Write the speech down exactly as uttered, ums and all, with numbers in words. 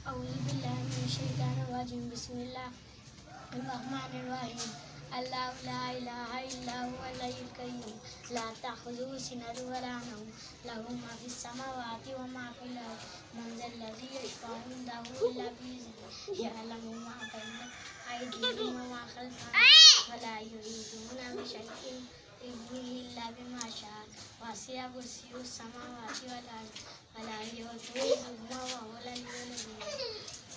أعوذ بالله من الشيطان الرجيم بسم الله الرحمن الرحيم الله لا إله إلا هو الحي القيوم لا تأخذه سنة ولا نوم له ما في السماوات وما في الأرض من ذا الذي يشفع عنده إلا بإذنه يعلم ما بين أيديهم وما خلفهم ولا يحيطون بشيء من علمه إلا بما شاء وسع كرسيه السماوات والأرض ولا يؤوده حفظهما وهو العلي العظيم.